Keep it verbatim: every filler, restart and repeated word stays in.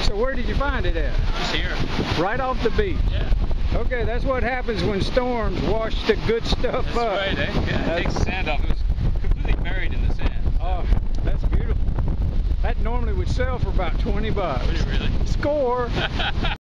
So where did you find it at? Just here. Right off the beach? Yeah. Okay, that's what happens when storms wash the good stuff That's up. right, eh? Yeah, That's, it takes the sand off. It was completely buried in the sand. oh, that's beautiful. That normally would sell for about twenty bucks. Would it really? Score!